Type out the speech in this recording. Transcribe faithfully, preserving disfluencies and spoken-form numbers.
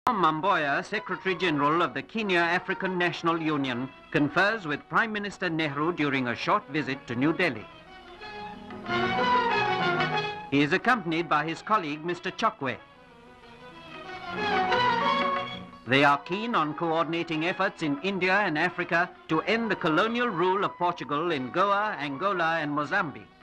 Mboya, Secretary-General of the Kenya African National Union, confers with Prime Minister Nehru during a short visit to New Delhi. He is accompanied by his colleague, Mister Chokwe. They are keen on coordinating efforts in India and Africa to end the colonial rule of Portugal in Goa, Angola and Mozambique.